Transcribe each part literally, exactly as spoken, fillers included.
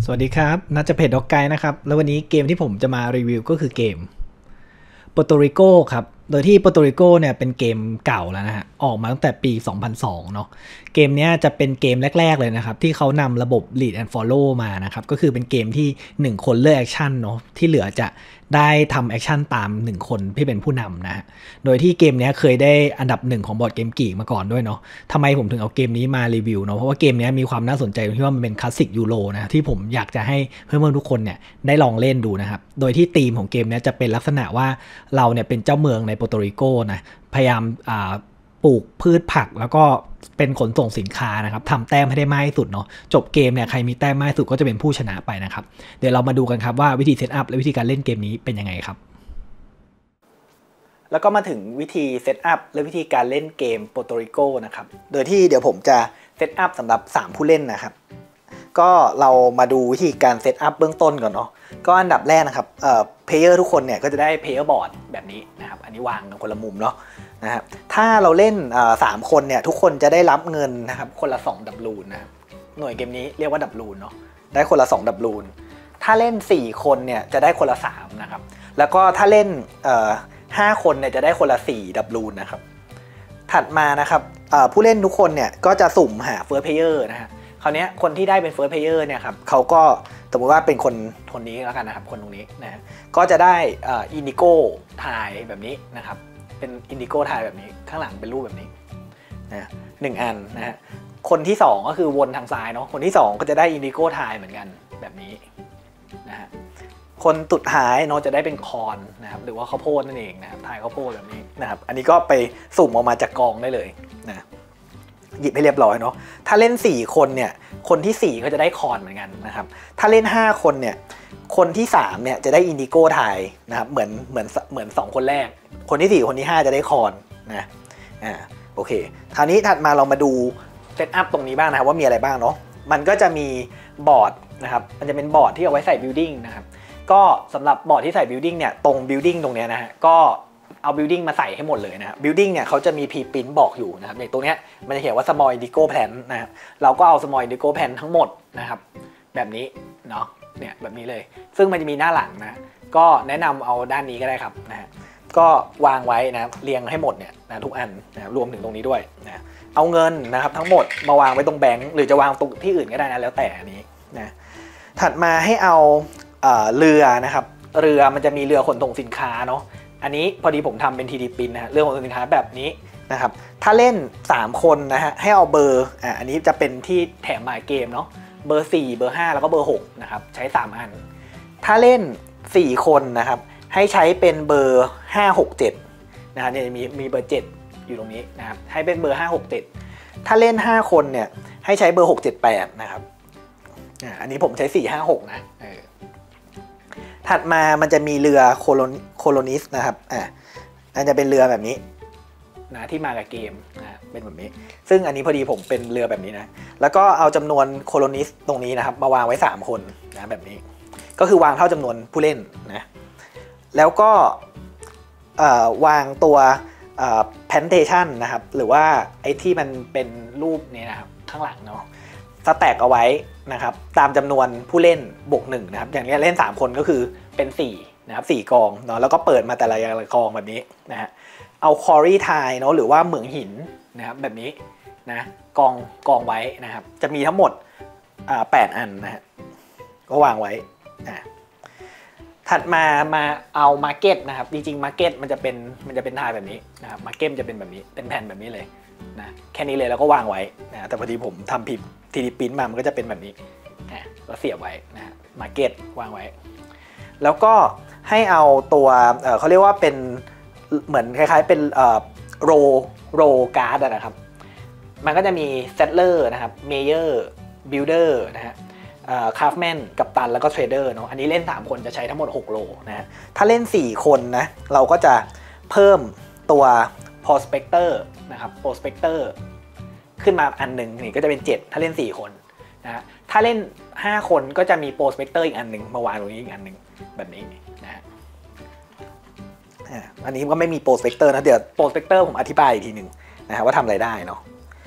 สวัสดีครับนัทจะเพจด็อกไกด์นะครับแล้ววันนี้เกมที่ผมจะมารีวิวก็คือเกม Puerto Rico ครับโดยที่ Puerto Rico เนี่ยเป็นเกมเก่าแล้วนะฮะออกมาตั้งแต่ปีสองพันสองเนาะเกมนี้จะเป็นเกมแรกๆเลยนะครับที่เขานำระบบ Lead and Follow มานะครับก็คือเป็นเกมที่หนึ่งคนเลือกแอคชั่นเนาะที่เหลือจะได้ทำแอคชั่นตามหนึ่งคนที่เป็นผู้นำนะฮะโดยที่เกมนี้เคยได้อันดับหนึ่งของบอร์ดเกมกีกมาก่อนด้วยเนาะทำไมผมถึงเอาเกมนี้มารีวิวเนาะเพราะว่าเกมนี้มีความน่าสนใจที่ว่ามันเป็นคลาสสิกยูโรนะที่ผมอยากจะให้เพื่อนๆทุกคนเนี่ยได้ลองเล่นดูนะครับโดยที่ธีมของเกมนี้จะเป็นลักษณะว่าเราเนี่ยเป็นเจ้าเมืองในโปรโตริโกนะพยายามปลูกพืชผักแล้วก็เป็นขนส่งสินค้านะครับทำแต้มให้ได้มากที่สุดเนาะจบเกมเนี่ยใครมีแต้มมากที่สุดก็จะเป็นผู้ชนะไปนะครับเดี๋ยวเรามาดูกันครับว่าวิธีเซตอัพและวิธีการเล่นเกมนี้เป็นยังไงครับแล้วก็มาถึงวิธีเซตอัพและวิธีการเล่นเกมโปรโตริโกนะครับโดยที่เดี๋ยวผมจะเซตอัพสำหรับสามผู้เล่นนะครับก็เรามาดูวิธีการเซตอัพเบื้องต้นก่อนเนาะก็อันดับแรกนะครับเอ่อเพลเยอร์ทุกคนเนี่ยก็จะได้เพลเยอร์บอร์ดแบบนี้นะครับอันนี้วางกันคนละมุมเนาะนะครับถ้าเราเล่นสามคนเนี่ยทุกคนจะได้รับเงินนะครับคนละสองดับลูนนะหน่วยเกมนี้เรียกว่าดับลูนเนาะได้คนละสองดับลูนถ้าเล่นสี่คนเนี่ยจะได้คนละสามนะครับแล้วก็ถ้าเล่นเอ่อห้าคนเนี่ยจะได้คนละสี่ดับลูนนะครับถัดมานะครับผู้เล่นทุกคนเนี่ยก็จะสุ่มหาเฟิร์สเพลเยอร์นะฮะคราวนี้คนที่ได้เป็นเฟิร์สเพลเยอร์เนี่ยครับเขาก็สมมติว่าเป็นคนคนนี้แล้วกันนะครับคนตรงนี้นะก็จะได้อินดิโก้ทายแบบนี้นะครับเป็นอินดิโก้ทายแบบนี้ข้างหลังเป็นรูปแบบนี้นะหนึ่งอันนะฮะคนที่สองก็คือวนทางซ้ายเนาะคนที่สองก็จะได้อินดิโก้ทายเหมือนกันแบบนี้นะฮะคนสุดท้ายเนาะจะได้เป็นคอนนะครับหรือว่าข้าวโพดนั่นเองนะครับทายข้าวโพดแบบนี้นะครับอันนี้ก็ไปสุ่มออกมาจากกองได้เลยนะหยิบให้เรียบร้อยเนาะถ้าเล่นสี่คนเนี่ยคนที่สี่ก็จะได้คอนเหมือนกันนะครับถ้าเล่นห้าคนเนี่ยคนที่สามเนี่ยจะได้อินดิโก้ทายนะครับเหมือนเหมือนเหมือนสองคนแรกคนที่สี่คนที่ห้าจะได้คอนนะอ่าโอเคคราวนี้ถัดมาเรามาดูเซตอัพตรงนี้บ้างนะครับว่ามีอะไรบ้างเนาะมันก็จะมีบอร์ดนะครับมันจะเป็นบอร์ดที่เอาไว้ใส่บิลดิ้งนะครับก็สำหรับบอร์ดที่ใส่บิลดิ้งเนี่ยตรงบิลดิ้งตรงเนี้ยนะฮะก็เอาบิลดิ้งมาใส่ให้หมดเลยนะครับบิลดิ้งเนี่ยเขาจะมีพรีปรินท์บอกอยู่นะครับในตรงเนี้ยมันจะเขียนว่า small indigo plan นะครับเราก็เอา small indigo plan ทั้งหมดนะครับแบบนี้เนาะเนี่ยแบบนี้เลยซึ่งมันจะมีหน้าหลังนะก็แนะนำเอาด้านนี้ก็ได้ครับนะฮะก็วางไว้นะเรียงให้หมดเนี่ยนะทุกอันนะรวมถึงตรงนี้ด้วยนะเอาเงินนะครับทั้งหมดมาวางไว้ตรงแบงค์หรือจะวางตรงที่อื่นก็ได้นะแล้วแต่อันนี้นะถัดมาให้เอาเอ่อเรือนะครับเรือมันจะมีเรือขนส่งสินค้าเนาะอันนี้พอดีผมทำเป็น ที ดี Print นะฮะเรือขนส่งสินค้าแบบนี้นะครับถ้าเล่นสามคนนะฮะให้เอาเบอร์อ่ะอันนี้จะเป็นที่แถมหมายเกมเนาะเบอร์สี่เบอร์ห้าแล้วก็เบอร์หกนะครับใช้สามอันถ้าเล่นสี่คนนะครับให้ใช้เป็นเบอร์ห้า หก เจ็ดนะครับเนี่ยมีมีเบอร์เจ็ดอยู่ตรงนี้นะครับให้เป็นเบอร์ห้า หก เจ็ดถ้าเล่นห้าคนเนี่ยให้ใช้เบอร์หก เจ็ด แปดนะครับอันนี้ผมใช้สี่ ห้า หกนะถัดมามันจะมีเรือโคโลนิสนะครับอ่าอันจะเป็นเรือแบบนี้นะที่มากับเกมนะเป็นแบบนี้ซึ่งอันนี้พอดีผมเป็นเรือแบบนี้นะแล้วก็เอาจำนวนโคโลนิสตรงนี้นะครับมาวางไว้สามคนนะแบบนี้ก็คือวางเท่าจำนวนผู้เล่นนะแล้วก็วางตัวแพนเทชันนะครับหรือว่าไอ้ที่มันเป็นรูปนี้นะครับข้างหลังเนาะสแต็กเอาไว้นะครับตามจำนวนผู้เล่นบวกหนึ่งนะครับอย่างนี้เล่นสามคนก็คือเป็นสี่นะครับสี่กองเนาะแล้วก็เปิดมาแต่ละกองแบบนี้นะฮะเอาคอรี่ไทเนาะหรือว่าเหมืองหินนะครับแบบนี้นะกองกองไว้นะครับจะมีทั้งหมดแปดอันนะฮะก็วางไว้นะถัดมามาเอามาร์เก็ตนะครับจริงๆมาร์เก็ตมันจะเป็นมันจะเป็นทายแบบนี้นะครับมาร์เก็ตจะเป็นแบบนี้เป็นแผ่นแบบนี้เลยนะแค่นี้เลยแล้วก็วางไว้นะแต่พอดีผมทำผิด ที ดี Print มามันก็จะเป็นแบบนี้นะก็เสียบไว้นะฮะมาร์เก็ตวางไว้แล้วก็ให้เอาตัวเอ่อเขาเรียกว่าเป็นเหมือนคล้ายๆเป็นเอ่อโรโรการ์ดนะครับมันก็จะมีเซตเลอร์นะครับเมเยอร์บิลเดอร์นะฮะคราฟแมนกัปตันแล้วก็เทรดเดอร์เนาะอันนี้เล่นสามคนจะใช้ทั้งหมดหกโลนะฮะถ้าเล่นสี่คนนะเราก็จะเพิ่มตัว prospector นะครับ prospector ขึ้นมาอันหนึ่งนี่ก็จะเป็นเจ็ดถ้าเล่นสี่คนนะถ้าเล่นห้าคนก็จะมี prospector อีกอันหนึ่งมาวางตรงนี้อีกอันหนึ่งแบบนี้นะฮะอันนี้ก็ไม่มี prospector นะเดี๋ยว prospector ผมอธิบายอีกทีหนึ่งนะฮะว่าทำอะไรได้เนาะ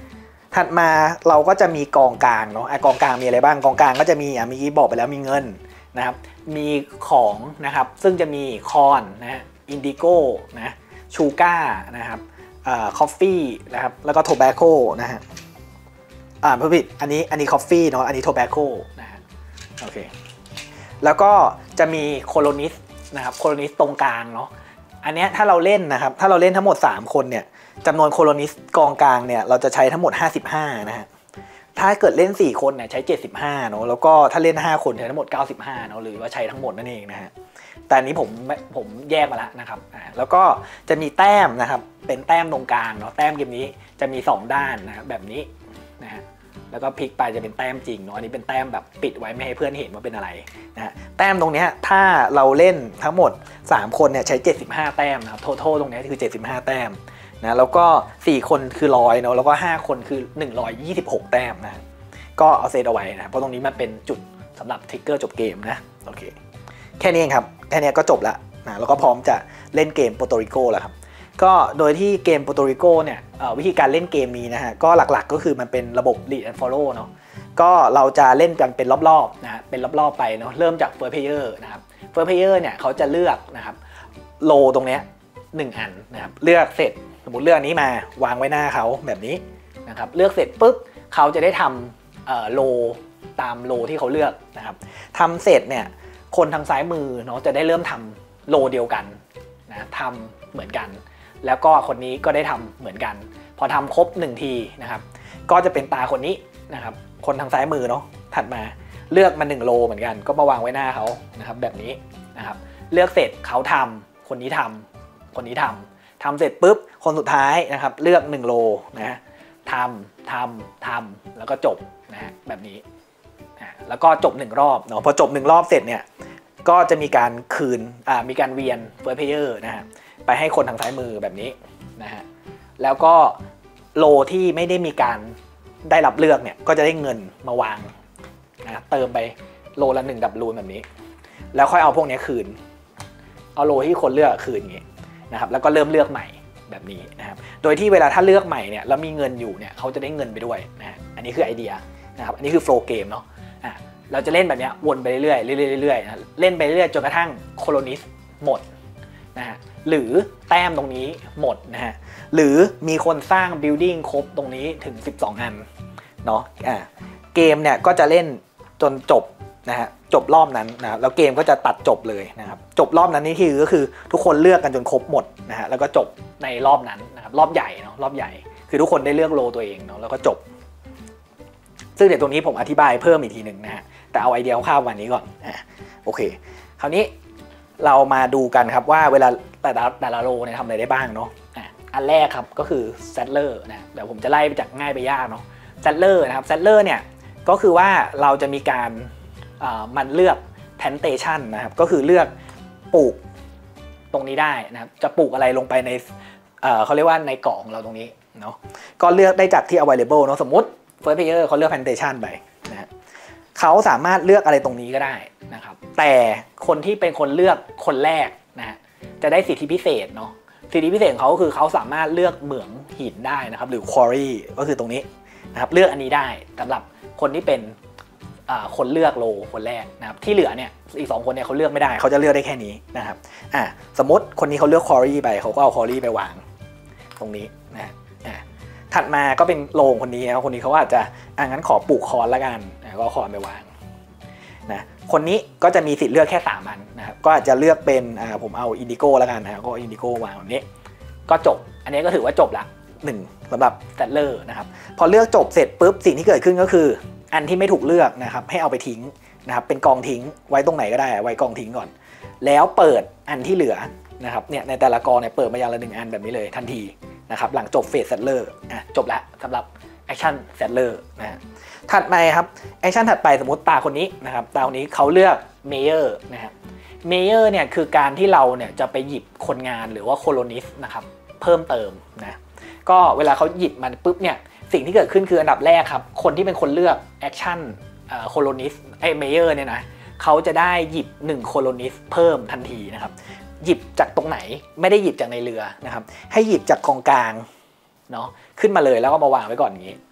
ถัดมาเราก็จะมีกองกลางเนาะกองกลางมีอะไรบ้างกองกลางก็จะมีอ่ะเมื่อกี้บอกไปแล้วมีเงินนะครับมีของนะครับซึ่งจะมีคอนนะอินดิโก้นะชูก้านะครับอ่าคอฟฟี่นะครับแล้วก็โทแบคโคนะฮะอ่าผิดอันนี้อันนี้คอฟฟี่เนาะอันนี้โทแบคโคนะฮะโอเคแล้วก็จะมีโคโลนิสนะครับโคโลนิสตรงกลางเนาะอันเนี้ยถ้าเราเล่นนะครับถ้าเราเล่นทั้งหมดสามคนเนี่ยจำนวนโคโลนิสกองกลางเนี่ยเราจะใช้ทั้งหมดห้าสิบห้านะฮะถ้าเกิดเล่นสี่คนเนี่ยใช้เจ็ดสิบห้าเนาะแล้วก็ถ้าเล่นห้าคนใช้ทั้งหมดเก้าสิบห้าเนาะหรือว่าใช้ทั้งหมดนั่นเองนะฮะแต่อันนี้ผมผมแยกมาแล้วนะครับอ่าแล้วก็จะมีแต้มนะครับเป็นแต้มตรงกลางเนาะแต้มเกมนี้จะมีสองด้านนะครับแบบนี้นะฮะแล้วก็พลิกไปจะเป็นแต้มจริงเนาะอันนี้เป็นแต้มแบบปิดไว้ไม่ให้เพื่อนเห็นว่าเป็นอะไรนะฮะแต้มตรงนี้ถ้าเราเล่นทั้งหมดสามคนเนี่ยใช้เจ็ดสิบห้าแต้มนะครับทั้งทั้งตรงนี้คือเจ็ดสิบห้าแต้มนะแล้วก็สี่คนคือร้อยเนาะแล้วก็ห้าคนคือหนึ่งร้อยยี่สิบหกแต้มนะก็เอาเซตเอาไว้นะเพราะตรงนี้มันเป็นจุดสำหรับทริกเกอร์จบเกมนะโอเคแค่นี้เองครับแค่นี้ก็จบละนะแล้วก็พร้อมจะเล่นเกมโปรโตริโกแล้วครับก็โดยที่เกมโปรโตริโกเนี่ยวิธีการเล่นเกมนี้นะฮะก็หลักๆก็คือมันเป็นระบบ lead and follow เนาะก็เราจะเล่นกันเป็นรอบๆนะเป็นรอบๆไปเนาะเริ่มจาก first player นะครับ first player เนี่ยเขาจะเลือกนะครับโลตรงเนี้ยหนึ่งอันนะครับเลือกเสร็จสมมติเลือกนี้มาวางไว้หน้าเขาแบบนี้นะครับเลือกเสร็จปุ๊บเขาจะได้ทำโลตามโลที่เขาเลือกนะครับทำเสร็จเนี่ยคนทางซ้ายมือเนาะจะได้เริ่มทำโลเดียวกันนะทำเหมือนกันแล้วก็คนนี้ก็ได้ทำเหมือนกันพอทำครบหนึ่งทีนะครับก็จะเป็นตาคนนี้นะครับคนทางซ้ายมือเนาะถัดมาเลือกมาหนึ่งโลเหมือนกันก็มาวางไว้หน้าเขานะครับแบบนี้นะครับเลือกเสร็จเขาทำคนนี้ทำคนนี้ทำทำเสร็จปุ๊บคนสุดท้ายนะครับเลือกหนึ่งโลนะทำทำทำแล้วก็จบนะฮะแบบนี้แล้วก็จบหนึ่งรอบเนาะพอจบหนึ่งรอบเสร็จเนี่ยก็จะมีการคืนอ่ามีการเวียน first player นะฮะไปให้คนทางซ้ายมือแบบนี้นะฮะแล้วก็โลที่ไม่ได้มีการได้รับเลือกเนี่ยก็จะได้เงินมาวางนะเติมไปโลละหนึ่งดับรูนแบบนี้แล้วค่อยเอาพวกนี้คืนเอาโลที่คนเลือกคืนอย่างนี้นะครับแล้วก็เริ่มเลือกใหม่แบบนี้นะครับโดยที่เวลาถ้าเลือกใหม่เนี่ยแล้วมีเงินอยู่เนี่ยเขาจะได้เงินไปด้วยนะฮะอันนี้คือไอเดียนะครับอันนี้คือโฟล์เกมเนาะอ่ะเราจะเล่นแบบนี้วนไปเรื่อยๆเรื่อยๆเรื่อยๆนะเล่นไปเรื่อยๆจนกระทั่งโคโลนิสหมดนะฮะหรือแต้มตรงนี้หมดนะฮะหรือมีคนสร้างบิลดิ้งครบตรงนี้ถึงสิบสองอันเนาะอ่ะเกมเนี่ยก็จะเล่นจนจบนะฮะจบรอบนั้นนะแล้วเกมก็จะตัดจบเลยนะครับจบรอบนั้นนี่คือก็คือทุกคนเลือกกันจนครบหมดนะฮะแล้วก็จบในรอบนั้นนะครับรอบใหญ่เนาะรอบใหญ่คือทุกคนได้เลือกโลตัวเองเนาะแล้วก็จบซึ่งเดี๋ยวตรงนี้ผมอธิบายเพิ่มอีกทีหนึ่งนะฮะแต่เอาไอเดียคร่าวๆวันนี้ก่อนอ่ะโอเคคราวนี้เรามาดูกันครับว่าเวลาแต่ละแต่ละโลเนี่ยทำอะไรได้บ้างเนาะอ่ะอันแรกครับก็คือเซตเลอร์นะเดี๋ยวผมจะไล่ไปจากง่ายไปยากเนาะเซตเลอร์นะครับเซตเลอร์เนี่ยก็คือว่าเราจะมีการมันเลือก plantation นะครับก็คือเลือกปลูกตรงนี้ได้นะครับจะปลูกอะไรลงไปในเขาเรียกว่าในเกาะของเราตรงนี้เนาะก็เลือกได้จากที่ available เนาะสมมติ first player เขาเลือก plantation ไปนะเขาสามารถเลือกอะไรตรงนี้ก็ได้นะครับแต่คนที่เป็นคนเลือกคนแรกนะจะได้สิทธิพิเศษเนาะสิทธิพิเศษของเขาคือเขาสามารถเลือกเหมืองหินได้นะครับหรือ quarry ก็คือตรงนี้นะครับเลือกอันนี้ได้สำหรับคนที่เป็นคนเลือกโลคนแรกนะครับที่เหลือเนี่ยอีกสองคนเนี่ยเขาเลือกไม่ได้เขาจะเลือกได้แค่นี้นะครับอ่ะสมมติคนนี้เขาเลือกคอรี่ไปเขาก็เอาคอรี่ไปวางตรงนี้นะอ่ะถัดมาก็เป็นโลงคนนี้นะคนนี้เขาอาจจะอ่ะงั้นขอปลูกคอนละกันนะก็คอนไปวางนะคนนี้ก็จะมีสิทธิ์เลือกแค่สามอันนะครับก็อาจจะเลือกเป็นอ่าผมเอาอินดิโก้ละกันนะก็อินดิโก้วางแบบนี้ก็จบอันนี้ก็ถือว่าจบละหนึ่งสำหรับเซตเลอร์นะครับพอเลือกจบเสร็จปุ๊บสิ่งที่เกิดขึ้นก็คืออันที่ไม่ถูกเลือกนะครับให้เอาไปทิ้งนะครับเป็นกองทิ้งไว้ตรงไหนก็ได้ไว้กองทิ้งก่อนแล้วเปิดอันที่เหลือนะครับเนี่ยในแต่ละกองเนี่ยเปิดมาอย่างละหนึ่งอันแบบนี้เลยทันทีนะครับหลังจบเฟสเซตเลอร์อ่ะจบละสำหรับแอคชั่นเซตเลอร์นะถัดไปครับแอคชั่นถัดไปสมมติตาคนนี้นะครับตาคนนี้เขาเลือกเมเยอร์นะครับเมเยอร์เนี่ยคือการที่เราเนี่ยจะไปหยิบคนงานหรือว่าโคโลนิสต์นะครับเพิ่มเติมนะก็เวลาเขาหยิบมันปุ๊บเนี่ยสิ่งที่เกิดขึ้นคืออันดับแรกครับคนที่เป็นคนเลือกแอคชั่นโคโลนิสต์ไอเมเยอร์เนี่ยนะเขาจะได้หยิบหนึ่งโคโลนิสต์เพิ่มทันทีนะครับหยิบจากตรงไหนไม่ได้หยิบจากในเรือนะครับให้หยิบจากกองกลางเนาะขึ้นมาเลยแล้วก็มาวางไว้ก่อนอย่างนี้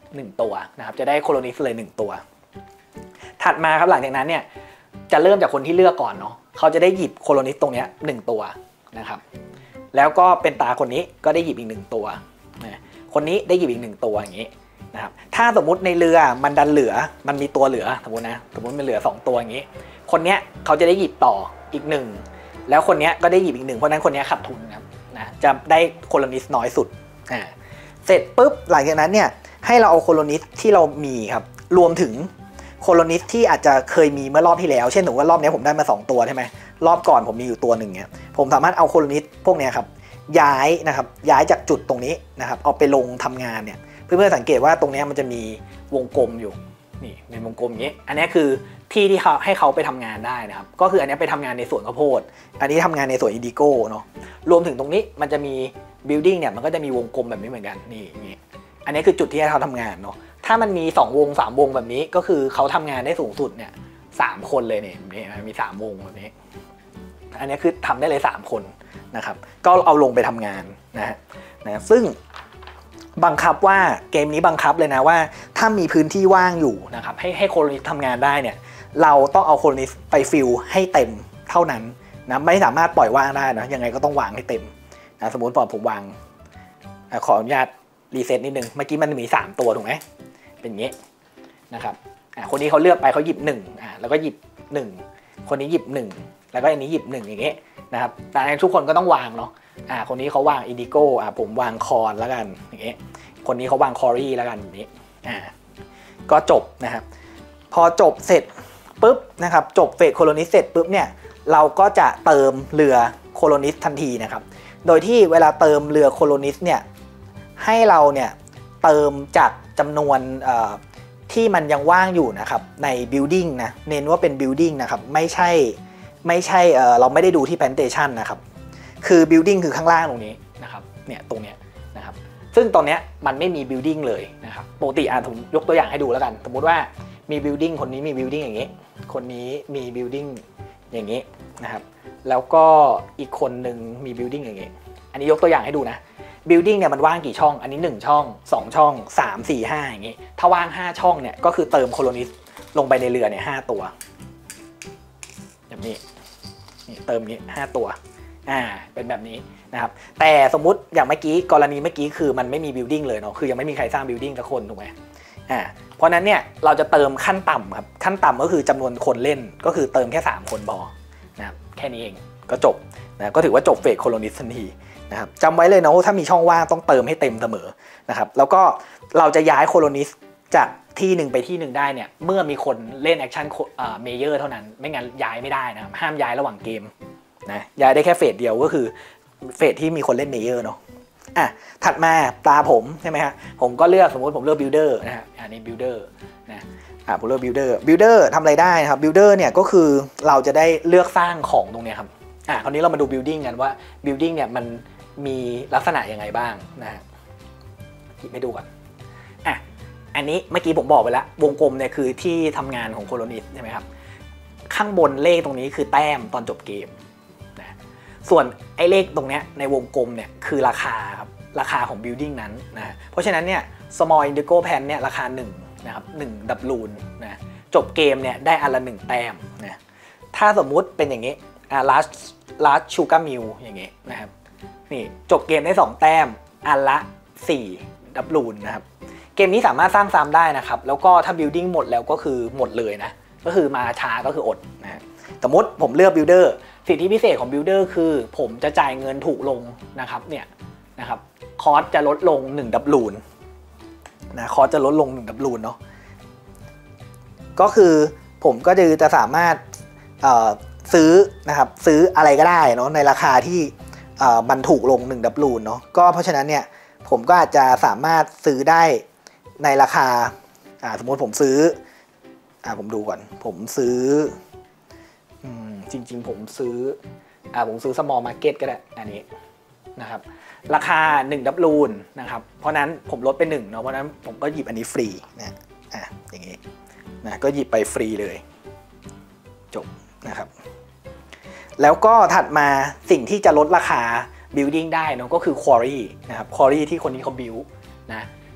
หนึ่งตัวนะครับจะได้โคโลนิสเลยหนึ่งตัวถัดมาครับหลังจากนั้นเนี่ยจะเริ่มจากคนที่เลือกก่อนเนาะเขาจะได้หยิบโคโลนิสตรงนี้หนึ่งตัวนะครับแล้วก็เป็นตาคนนี้ก็ได้หยิบอีกหนึ่งตัวนะคนนี้ได้หยิบอีกหนึ่งตัวอย่างนี้นะครับถ้าสมมุติในเรือมันดันเหลือมันมีตัวเหลือสมมตินะสมมติมันเหลือสองตัวอย่างนี้คนเนี้ยเขาจะได้หยิบต่ออีกหนึ่งแล้วคนนี้ก็ได้หยิบอีกหนึ่งเพราะนั้นคนนี้ขาดทุนครับนะจะได้โคโลนิสน้อยสุดอ่าเสร็จปุ๊บหลังจากนั้นเนี่ยให้เราเอาโคโลนิสที่เรามีครับรวมถึงโคโลนิสที่อาจจะเคยมีเมื่อรอบที่แล้วเช่นหนูว่ารอบนี้ผมได้มาสองตัวใช่ไหมรอบก่อนผมมีอยู่ตัวหนึ่งเนี่ยผมสามารถเอาโคโลนิสพวกนี้ครับย้ายนะครับย้ายจากจุดตรงนี้นะครับเอาไปลงทำงานเนี่ยเพื่อนๆสังเกตว่าตรงนี้มันจะมีวงกลมอยู่นี่เป็นวงกลมอย่างนี้อันนี้คือที่ที่เขาให้เขาไปทำงานได้นะครับก็คืออันนี้ไปทำงานในสวนข้าวโพดอันนี้ทำงานในสวนอินดิโก้เนาะรวมถึงตรงนี้มันจะมี building เนี่ยมันก็จะมีวงกลมแบบนี้เหมือนกันนี่นี่อันนี้คือจุดที่ให้เขาทำงานเนาะถ้ามันมีสองวงสามวงแบบนี้ก็คือเขาทำงานได้สูงสุดเนี่ยสามคนเลยเนี่ยมีสามวงแบบนี้อันนี้คือทำได้เลยสามคนนะครับก็เอาลงไปทำงานนะฮะนะซึ่งบังคับว่าเกมนี้บังคับเลยนะว่าถ้ามีพื้นที่ว่างอยู่นะครับให้ให้โคโลนิสทำงานได้เนี่ยเราต้องเอาโคโลนิสไปฟิลให้เต็มเท่านั้นนะไม่สามารถปล่อยว่างได้นะยังไงก็ต้องวางให้เต็มนะสมมติพอผมวางขออนุญาตรีเซ็ตนิดนึงเมื่อกี้มันมีสามตัวถูกไหมเป็นอย่างนี้นะครับคนนี้เขาเลือกไปเขาหยิบหนึ่งอ่าแล้วก็หยิบหนึ่งคนนี้หยิบหนึ่งแล้วก็อันนี้หยิบหนึ่งอย่างเงี้ยนะครับแต่ทุกคนก็ต้องวางเนาะอ่าคนนี้เขาวางอินดิโก้อ่าผมวางคอนแล้วกันอย่างเงี้ยคนนี้เขาวางคอรี่แล้วกันอย่างนี้อ่าก็จบนะครับพอจบเสร็จปุ๊บนะครับจบเฟสโคโลนิสเสร็จปุ๊บเนี่ยเราก็จะเติมเรือโคโลนิสทันทีนะครับโดยที่เวลาเติมเรือโคโลนิสเนี่ยให้เราเนี่ยเติมจากจำนวนที่มันยังว่างอยู่นะครับใน building นะเน้นว่าเป็น building นะครับไม่ใช่ไม่ใช่เราไม่ได้ดูที่ plantation นะครับคือ building คือข้างล่างตรงนี้นะครับเนี่ยตรงเนี้ยนะครับซึ่งตอนเนี้ยมันไม่มี building เลยนะครับปกติอ่ะผมยกตัวอย่างให้ดูแล้วกันสมมุติว่ามี building คนนี้มี building อย่างนี้คนนี้มี building อย่างนี้นะครับแล้วก็อีกคนหนึ่งมี building อย่างนี้อันนี้ยกตัวอย่างให้ดูนะ building เนี่ยมันว่างกี่ช่องอันนี้หนึ่งช่องสองช่องสาม สี่ ห้าอย่างนี้ถ้าว่างห้าช่องเนี่ยก็คือเติมโคโลนิสลงไปในเรือเนี่ยห้าตัวแบบนี้นี่เติมนี้ห้าตัวอ่าเป็นแบบนี้นะครับแต่สมมุติอย่างเมื่อกี้กรณีเมื่อกี้คือมันไม่มี building เลยเนาะคือยังไม่มีใครสร้าง building สักคนถูกไหมอ่าเพราะนั้นเนี่ยเราจะเติมขั้นต่ำครับขั้นต่ำก็คือจำนวนคนเล่นก็คือเติมแค่สามคนพอนะครับแค่นี้เองก็จบนะก็ถือว่าจบเฟสโคโลนิสทันทีนะครับจำไว้เลยนะว่าถ้ามีช่องว่างต้องเติมให้เต็มเสมอนะครับแล้วก็เราจะย้ายโคโลนิสจากที่หนึ่งไปที่หนึ่งได้เนี่ยเมื่อมีคนเล่นแอคชั่นเมเยอร์เท่านั้นไม่งั้นย้ายไม่ได้นะครับห้ามย้ายระหว่างเกมนะย้ายได้แค่เฟสเดียวก็คือเฟสที่มีคนเล่นเมเยอร์เนาะอ่ะถัดมาตาผมใช่ไหมฮะผมก็เลือกสมมติผมเลือกบิลดเออร์นะฮะอันนี้บิลดเออร์นะอ่ะผมเลือกบิลดเออร์บิลดเออร์ทำอะไรได้นะครับบิลดเออร์เนี่ยก็คือเราจะได้เลือกสร้างของตรงนี้ครับอ่ะคราวนี้เรามาดู building กันว่า building เนี่ยมันมีลักษณะยังไงบ้างนะหยิบให้ดูก่อนอ่ะอันนี้เมื่อกี้ผมบอกไปแล้ววงกลมเนี่ยคือที่ทำงานของโคโลนิสใช่ไหมครับข้างบนเลขตรงนี้คือแต้มตอนจบเกมนะส่วนไอ้เลขตรงเนี้ยในวงกลมเนี่ยคือราคาครับราคาของ building นั้นนะเพราะฉะนั้นเนี่ย small indigo pan เนี่ยราคาหนึ่งนะครับหนึ่งดับลูนนะจบเกมเนี่ยได้อันละหนึ่งแต้มนะถ้าสมมุติเป็นอย่างนี้อ่า large large sugar mill อย่างนี้นะครับนี่จบเกมได้สองแต้มอันละสี่ดับลูนนะครับเกมนี้สามารถสร้างซ้ำได้นะครับแล้วก็ถ้า building หมดแล้วก็คือหมดเลยนะก็คือมาช้าก็คืออดนะสมมติผมเลือก builder สิทธิพิเศษของ builder คือผมจะจ่ายเงินถูกลงนะครับเนี่ยนะครับคอสจะลดลงหนึ่งดับลูนนะคอสจะลดลงหนึ่งดับลูนเนาะก็คือผมก็จะสามารถซื้อนะครับซื้ออะไรก็ได้เนาะในราคาที่มันถูกลงหนึ่งดับลูนเนาะก็เพราะฉะนั้นเนี่ยผมก็อาจจะสามารถซื้อได้ในราคาสมมติผมซื้อผมดูก่อนผมซื้อจริงๆผมซื้อผมซื้อ small market ก็ได้อันนี้นะครับราคาหนึ่งดับลูนนะครับเพราะนั้นผมลดไปหนึ่งเนาะเพราะนั้นผมก็หยิบอันนี้ฟรีนะอ่ะอย่างนี้นะก็หยิบไปฟรีเลยจบนะครับแล้วก็ถัดมาสิ่งที่จะลดราคา building ได้เนาะก็คือ quarry นะครับ quarry ที่คนนี้เขา build นะ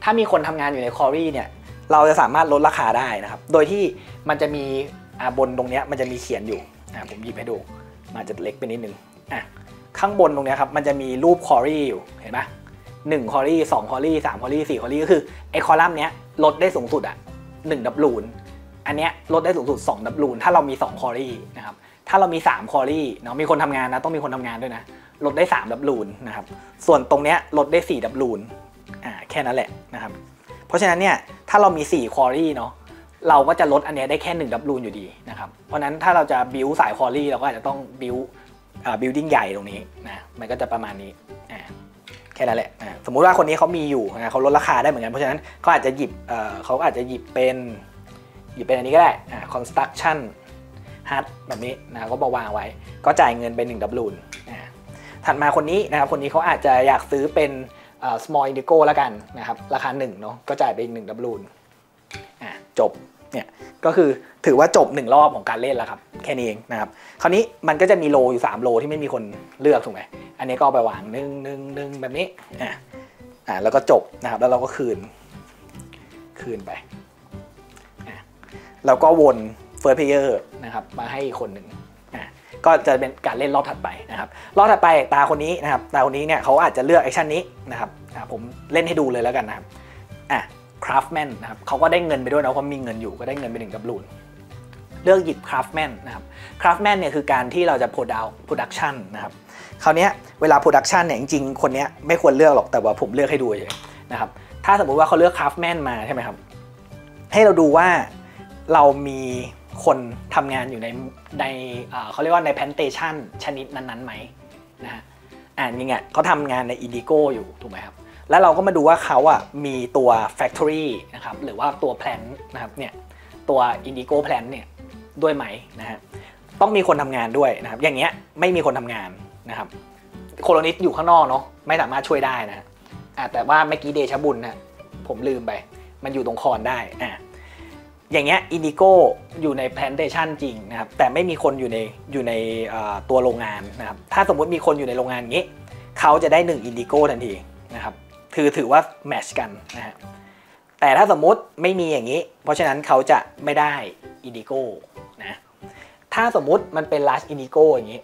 ถ้ามีคนทำงานอยู่ใน Quarry เนี่ยเราจะสามารถลดราคาได้นะครับโดยที่มันจะมีบนตรงนี้มันจะมีเขียนอยู่ผมหยิบให้ดูมันจะเล็กไปนิดนึงอ่ะข้างบนตรงนี้ครับมันจะมีรูป Quarry อยู่เห็นไหมหนึ่ง Quarry สอง Quarry สาม Quarry สี่ Quarry ก็คือไอ้คอลัมน์เนี้ยลดได้สูงสุดอ่ะหนึ่งดับลูนอันเนี้ยลดได้สูงสุดสองดับลูนถ้าเรามีสอง Quarry นะครับถ้าเรามีสาม Quarry เนาะมีคนทำงานนะต้องมีคนทำงานด้วยนะลดได้สามดับลูนนะครับส่วนตรงเนี้ยลดได้สี่ดับลูนอ่าแค่นั้นแหละนะครับเพราะฉะนั้นเนี่ยถ้าเรามีสี่ Quarry เนาะเราก็จะลดอันนี้ได้แค่หนึ่งดับลูนอยู่ดีนะครับเพราะนั้นถ้าเราจะบิวสาย Quarry เราก็อาจจะต้องบิวอ่าบิลดิ้งใหญ่ตรงนี้นะมันก็จะประมาณนี้อ่าแค่นั้นแหละอ่าสมมุติว่าคนนี้เขามีอยู่นะเขาลดราคาได้เหมือนกันเพราะฉะนั้นเขาอาจจะหยิบเอ่อเขาอาจจะหยิบเป็นหยิบเป็นอันนี้ก็ได้อ่า construction hard แบบนี้นะก็มาวางไว้ก็จ่ายเงินเป็นหนึ่งดับลูนอ่าถัดมาคนนี้นะครับคนนี้เขาอาจจะอยากซื้อเป็นsmall indigo แล้วกันนะครับราคาหนึ่งเนาะก็จ่ายไปอีกหนึ่งดับลูนอ่าจบเนี่ยก็คือถือว่าจบหนึ่งรอบของการเล่นแล้วครับแค่นี้เองนะครับคราวนี้มันก็จะมีโลอยู่สามโลที่ไม่มีคนเลือกถูกไหมอันนี้ก็เอาไปวางหนึ่งหนึ่งหนึ่งแบบนี้อ่าอ่าแล้วก็จบนะครับแล้วเราก็คืนคืนไปอ่าแล้วก็วน first player นะครับมาให้อีกคนหนึ่งก็จะเป็นการเล่นรอบถัดไปนะครับรอบถัดไปตาคนนี้นะครับตาคนนี้เนี่ยเขาอาจจะเลือกแอคชั่นนี้นะครับผมเล่นให้ดูเลยแล้วกันนะครับอ่ะ craftman นะครับเขาก็ได้เงินไปด้วยนะเพราะมีเงินอยู่ก็ได้เงินไปหนึ่งดับลูนเลือกหยิบ craftman นะครับ craftman เนี่ยคือการที่เราจะ production นะครับคราวนี้เวลา production เนี่ยจริงๆคนนี้ไม่ควรเลือกหรอกแต่ว่าผมเลือกให้ดูเฉยนะครับถ้าสมมุติว่าเขาเลือก craftman มาใช่ไหมครับให้เราดูว่าเรามีคนทำงานอยู่ในในเขาเรียกว่าใน plantation ชนิดนั้นๆไหมนะฮะอ่านี่ไงเขาทำงานใน Indigo อยู่ถูกไหมครับแล้วเราก็มาดูว่าเขาอ่ะมีตัว factory นะครับหรือว่าตัว plant นะครับเนี่ยตัว Indigo plant เนี่ยด้วยไหมนะฮะต้องมีคนทำงานด้วยนะครับอย่างเงี้ยไม่มีคนทำงานนะครับโคโลนิสต์อยู่ข้างนอกเนาะไม่สามารถช่วยได้นะอ่าแต่ว่าเมื่อกี้เดชบุญนะผมลืมไปมันอยู่ตรงคอนได้อ่าอย่างเงี้ยอินดิโก้อยู่ใน plantation จริงนะครับแต่ไม่มีคนอยู่ในอยู่ในตัวโรงงานนะครับถ้าสมมุติมีคนอยู่ในโรงงานอย่างงี้เขาจะได้หนึ่งอินดิโก้ทันทีนะครับคือถือว่าแมทช์กันนะฮะแต่ถ้าสมมุติไม่มีอย่างนี้เพราะฉะนั้นเขาจะไม่ได้อินดิโก้นะถ้าสมมุติมันเป็น large indigo อย่างนี้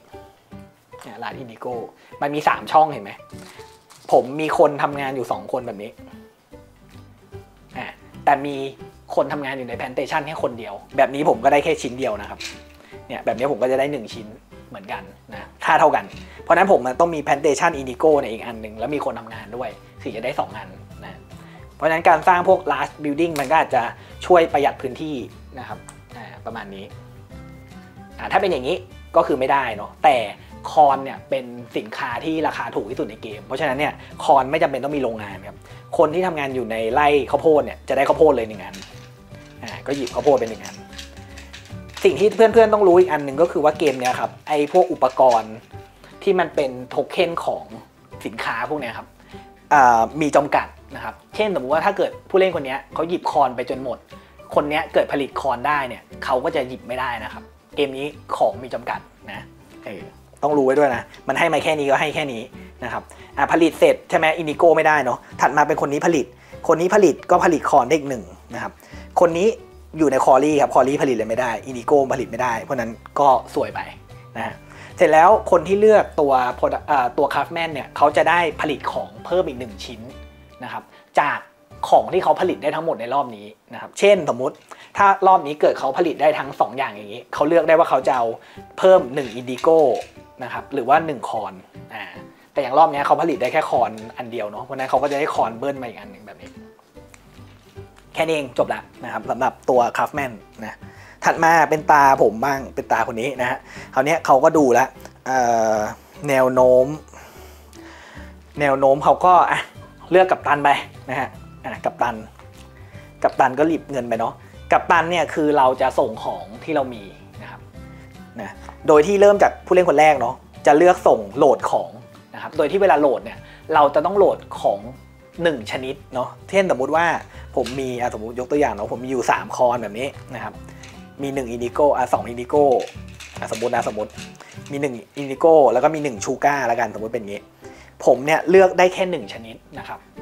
large indigo มันมีสามช่องเห็นไหมผมมีคนทำงานอยู่สองคนแบบนี้อ่าแต่มีคนทำงานอยู่ใน plantation แค่คนเดียวแบบนี้ผมก็ได้แค่ชิ้นเดียวนะครับเนี่ยแบบนี้ผมก็จะได้หนึ่งชิ้นเหมือนกันนะค่าเท่ากันเพราะนั้นผมมันต้องมี plantation indigo ในอีกอันหนึ่งแล้วมีคนทำงานด้วยถึงจะได้สองอันนะเพราะฉะนั้นการสร้างพวก large building มันก็อาจจะช่วยประหยัดพื้นที่นะครับประมาณนี้ถ้าเป็นอย่างนี้ก็คือไม่ได้เนาะแต่คอนเนี่ยเป็นสินค้าที่ราคาถูกที่สุดในเกมเพราะฉะนั้นเนี่ยคอนไม่จำเป็นต้องมีโรงงานครับคนที่ทำงานอยู่ในไร่ข้าวโพดเนี่ยจะได้ข้าวโพดเลยหนึ่งอันอ่าก็หยิบข้าวโพดเป็นหนึ่งอันสิ่งที่เพื่อนๆต้องรู้อีกอันหนึ่งก็คือว่าเกมเนี้ยครับไอ้พวกอุปกรณ์ที่มันเป็นโทเค็นของสินค้าพวกเนี้ยครับมีจำกัดนะครับเช่นสมมติว่าถ้าเกิดผู้เล่นคนนี้เขาหยิบคอนไปจนหมดคนนี้เกิดผลิตคอนได้เนี่ยเขาก็จะหยิบไม่ได้นะครับเกมนี้ของมีจำกัดนะเออต้องรู้ไว้ด้วยนะมันให้มาแค่นี้ก็ให้แค่นี้นะครับอ่าผลิตเสร็จใช่ไหมอินดิโก้ไม่ได้เนาะถัดมาเป็นคนนี้ผลิตคนนี้ผลิตก็ผลิตคอนได้อีกหนึ่งนะครับคนนี้อยู่ในคอรี่ครับคอรี่ผลิตเลยไม่ได้อินดิโก้ผลิตไม่ได้เพราะนั้นก็สวยไปนะฮะเสร็จแล้วคนที่เลือกตัวตัวคราฟแมนเนี่ยเขาจะได้ผลิตของเพิ่มอีกหนึ่งชิ้นนะครับจากของที่เขาผลิตได้ทั้งหมดในรอบนี้นะครับเช่นสมมุติถ้ารอบนี้เกิดเขาผลิตได้ทั้งสองอย่างอย่างนี้เขาเลือกได้ว่าเขาจะเอาเพิ่มหนึ่งอินดิโก้นะครับหรือว่าหนึ่งคอนอ่าแต่อย่างรอบนี้เขาผลิตได้แค่คอนอันเดียวเนาะเพราะนั้นเขาก็จะได้คอนเบิ้ลมาอีกอันหนึ่งแบบนี้แค่นี้เองจบละนะครับสำหรับตัวคราฟแมนนะถัดมาเป็นตาผมบ้างเป็นตาคนนี้นะฮะคราวนี้เขาก็ดูแล้วแนวโน้มแนวโน้มเขาก็อ่ะเลือกกัปตันไปนะฮะอ่ะกัปตันกัปตันก็รีบเงินไปเนาะกัปตันเนี่ยคือเราจะส่งของที่เรามีนะครับนะโดยที่เริ่มจากผู้เล่นคนแรกเนาะจะเลือกส่งโหลดของนะครับโดยที่เวลาโหลดเนี่ยเราจะต้องโหลดของหนึ่งชนิดเนาะเช่นสมมุติว่าผมมีสมมติยกตัวอย่างเนาะผมมีอยู่สามคอนแบบนี้นะครับมีหนึ่งอินดิโก้อ่ะสองอินดิโก้อ่ะสมมตินะสมมติมีหนึ่งอินดิโก้แล้วก็มีหนึ่งชูก้าแล้วกันสมมติเป็นอย่างนี้ผมเนี่ยเลือกได้แค่หนึ่งชนิดนะครับ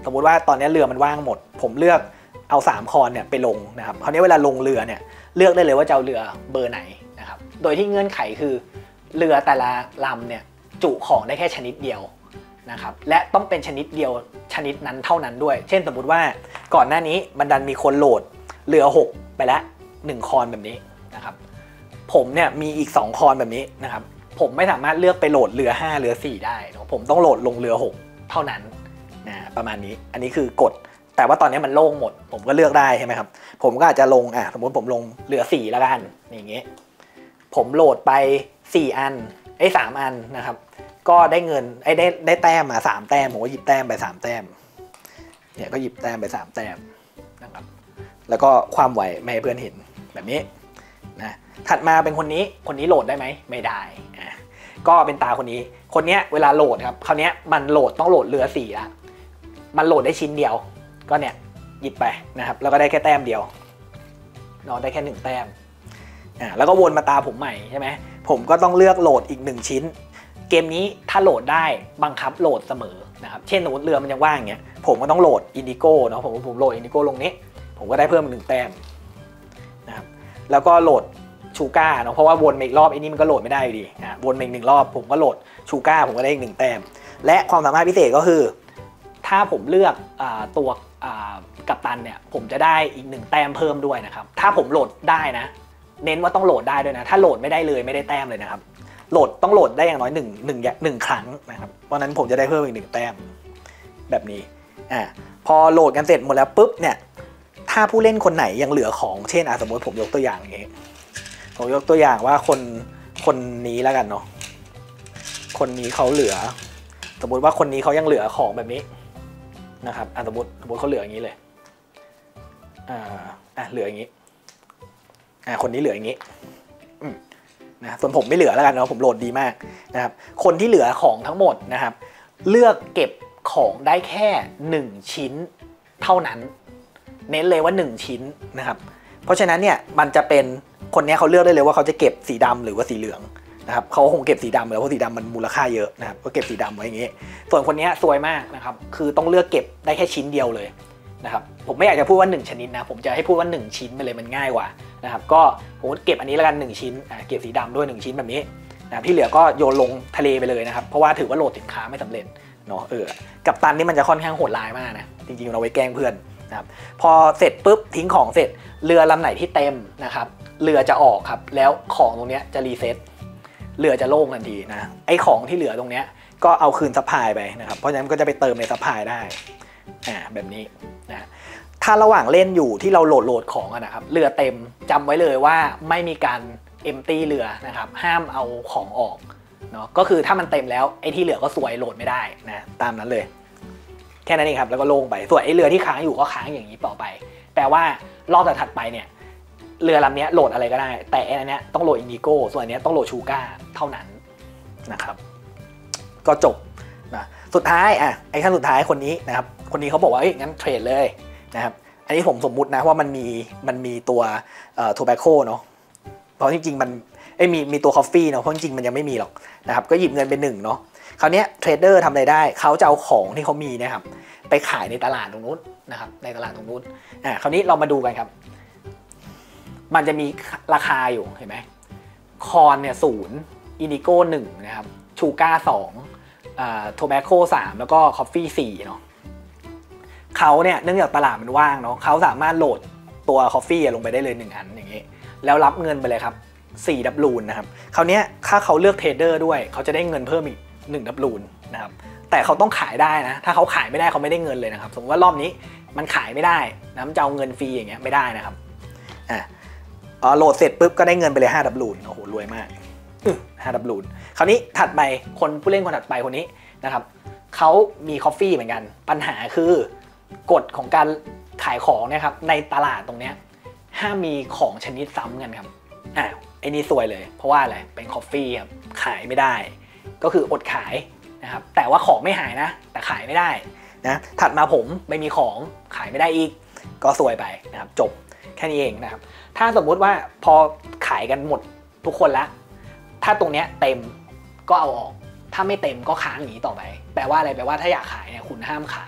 สมมุติว่าตอนนี้เรือมันว่างหมดผมเลือกเอาสามคอนเนี่ยไปลงนะครับคราวนี้เวลาลงเรือเนี่ยเลือกได้เลยว่าจะเอาเรือเบอร์ไหนนะครับโดยที่เงื่อนไขคือเรือแต่ละลำเนี่ยจุของได้แค่ชนิดเดียวนะครับและต้องเป็นชนิดเดียวชนิดนั้นเท่านั้นด้วยเช่นสมมุติว่าก่อนหน้านี้มันดันมีคนโหลดเรือหกไปแล้วหนึ่งคอนแบบนี้นะครับผมเนี่ยมีอีกสองคอนแบบนี้นะครับผมไม่สามารถเลือกไปโหลดเรือห้าเรือสี่ได้นะผมต้องโหลดลงเรือหกเท่านั้นนะประมาณนี้อันนี้คือกฎแต่ว่าตอนนี้มันโล่งหมดผมก็เลือกได้ใช่ไหมครับผมก็อาจจะลงอ่ะสมมติผมลงเรือสี่แล้วกันอย่างเงี้ยผมโหลดไปสี่อันไอ้สามอันนะครับก็ได้เงินไอ้ได้ได้แต้มมาสามแต้มผมก็หยิบแต้มไปสามแต้มเนี่ยก็หยิบแต้มไปสามแต้มนะครับแล้วก็ความไหวไม่ให้เพื่อนเห็นแบบนี้นะถัดมาเป็นคนนี้คนนี้โหลดได้ไหมไม่ได้อ่ะก็เป็นตาคนนี้คนเนี้ยเวลาโหลดครับคราวนี้มันโหลดต้องโหลดเรือสี่ละมันโหลดได้ชิ้นเดียวก็เนี่ยหยิบไปนะครับแล้วก็ได้แค่แต้มเดียวนอนได้แค่หนึ่งแต้มอ่าแล้วก็วนมาตาผมใหม่ใช่ไหมผมก็ต้องเลือกโหลดอีกหนึ่งชิ้นเกมนี้ถ้าโหลดได้บังคับโหลดเสมอนะครับเช่นสมมติเรือมันยังว่างอย่างเงี้ยผมก็ต้องโหลดอินดิโก้เนาะผมผมโหลดอินดิโก้ลงนี้ผมก็ได้เพิ่มหนึ่งแต้มนะครับแล้วก็โหลดชูก้าเนาะเพราะว่าวนมาอีกรอบไอ้นี่มันก็โหลดไม่ได้อยู่ดีอ่ะวนมาอีกหนึ่งรอบผมก็โหลดชูก้าผมก็ได้อีกหนึ่งแต้มและความสามารถพิเศษก็คือถ้าผมเลือกตัวกัปตันเนี่ยผมจะได้อีกหนึ่งแต้มเพิ่มด้วยนะครับถ้าผมโหลดได้นะเน้นว่าต้องโหลดได้ด้วยนะถ้าโหลดไม่ได้เลยไม่ได้แต้มเลยนะครับโหลดต้องโหลดได้อย่างน้อยหนึ่งหนึ่งหนึ่งครั้งนะครับเพราะนั้นผมจะได้เพิ่มอีกหนึ่งแต้มแบบนี้อ่าพอโหลดกันเสร็จหมดแล้วปุ๊บเนี่ยถ้าผู้เล่นคนไหนยังเหลือของเช่นสมมติผมยกตัวอย่างอย่างนี้ผมยกตัวอย่างว่าคนคนนี้แล้วกันเนาะคนนี้เขาเหลือสมมติว่าคนนี้เขายังเหลือของแบบนี้นะครับสมมติสมมติเขาเหลืออย่างนี้เลยอ่าอ่ะเหลืออย่างนี้อ่าคนนี้เหลืออย่างนี้นะส่วนผมไม่เหลือแล้วกันเนาะผมโหลดดีมากนะครับคนที่เหลือของทั้งหมดนะครับเลือกเก็บของได้แค่หนึ่งชิ้นเท่านั้นเน้นเลยว่าหนึ่งชิ้นนะครับเพราะฉะนั้นเนี่ยมันจะเป็นคนนี้เขาเลือกได้เลยว่าเขาจะเก็บสีดำหรือว่าสีเหลืองนะครับเขาคงเก็บสีดำแล้วเพราะสีดำมันมูลค่าเยอะนะครับก็เก็บสีดำไว้อย่างนี้ส่วนคนนี้ซวยมากนะครับคือต้องเลือกเก็บได้แค่ชิ้นเดียวเลยนะครับผมไม่อยากจะพูดว่าหนึ่งชนิดนะผมจะให้พูดว่าหนึ่งชิ้นไปเลยมันง่ายกว่านะครับก็ผมเก็บอันนี้แล้วกันหนึ่งชิ้นเก็บสีดำด้วยหนึ่งชิ้นแบบนี้นะที่เหลือก็โยนลงทะเลไปเลยนะครับเพราะว่าถือว่าโหลดสินค้าไม่สำเร็จเนาะเออกัปตันนี่มันจะค่อนข้างโหดร้ายมากนะจริงๆเราไว้แกล้งเพื่อนนะครับพอเสร็จปุ๊บทิ้งของเสร็จเรือลำไหนที่เต็มนะครับเรือจะออกครับแล้วของตรงนี้จะรีเซ็ตเรือจะโล่งทันทีนะไอ้ของที่เหลือตรงนี้ก็เอาคืนซัพพลายไปนะครับเพราะฉะนั้นก็จะไปเติมในซัพพลายได้อ่าแบบนี้นะถ้าระหว่างเล่นอยู่ที่เราโหลดโหลดของนะครับเรือเต็มจำไว้เลยว่าไม่มีการเอมตี้เรือนะครับห้ามเอาของออกเนาะก็คือถ้ามันเต็มแล้วไอ้ที่เหลือก็สวยโหลดไม่ได้นะตามนั้นเลยแค่นั้นเองครับแล้วก็โล่งไปส่วนไอ้เรือที่ค้างอยู่ก็ค้างอย่างนี้ต่อไปแปลว่ารอบถัดไปเนี่ยเรือลำนี้โหลดอะไรก็ได้แต่อันนี้ต้องโหลดอินดิโก้ส่วนอันนี้ต้องโหลดชูก้าเท่านั้นนะครับก็จบนะสุดท้ายอ่ะไอ้ขั้นสุดท้ายคนนี้นะครับคนนี้เขาบอกว่าเอ้ยงั้นเทรดเลยนะครับอันนี้ผมสมมุตินะว่ามันมีมันมีตัวโทแบคโคเนาะเพราะจริงๆมันไอ้มีมีตัวคอฟฟี่เนาะเพราะจริงๆมันยังไม่มีหรอกนะครับก็หยิบเงินเป็นหนึ่งเนาะคราวนี้เทรดเดอร์ทำอะไรได้เขาจะเอาของที่เขามีนะครับไปขายในตลาดตรงนู้นนะครับในตลาดตรงนู้นอ่าคราวนี้เรามาดูกันครับมันจะมีราคาอยู่เห็นไหมคอนเนี่ยศูนย์อินดิโก้หนึ่งนะครับชูก้าสองอ่าโทแบคโคสามแล้วก็คอฟฟี่สี่เนาะเขาเนี่ยเนื่องจากตลาดมันว่างเนาะเขาสามารถโหลดตัวคอฟฟี่ลงไปได้เลยหนึ่งอันอย่างนี้แล้วรับเงินไปเลยครับสี่ดับลูนนะครับคราวนี้ถ้าเขาเลือกเทรดเดอร์ด้วยเขาจะได้เงินเพิ่มอีกหนึ่งดับลูนนะครับแต่เขาต้องขายได้นะถ้าเขาขายไม่ได้เขาไม่ได้เงินเลยนะครับสมมติว่ารอบนี้มันขายไม่ได้นะมันจะเอาเงินฟรีอย่างเงี้ยไม่ได้นะครับอ่ะอ๋อโหลดเสร็จปุ๊บก็ได้เงินไปเลยห้าดับลูนโอ้โหรวยมากห้าดับลูนคราวนี้ถัดไปคนผู้เล่นคนถัดไปคนนี้นะครับเขามีคอฟฟี่เหมือนกันปัญหาคือกฎของการขายของเนี่ยครับในตลาดตรงเนี้ยห้ามมีของชนิดซ้ำกันครับอ่ะไอ้นี่ซวยเลยเพราะว่าอะไรเป็นคอฟฟี่ครับขายไม่ได้ก็คืออดขายนะครับแต่ว่าของไม่หายนะแต่ขายไม่ได้นะถัดมาผมไม่มีของขายไม่ได้อีกก็ซวยไปนะครับจบแค่นี้เองนะครับถ้าสมมุติว่าพอขายกันหมดทุกคนละถ้าตรงเนี้ยเต็มก็เอาออกถ้าไม่เต็มก็ค้างอย่างนี้ต่อไปแปลว่าอะไรแปลว่าถ้าอยากขายเนี่ยคุณห้ามขาย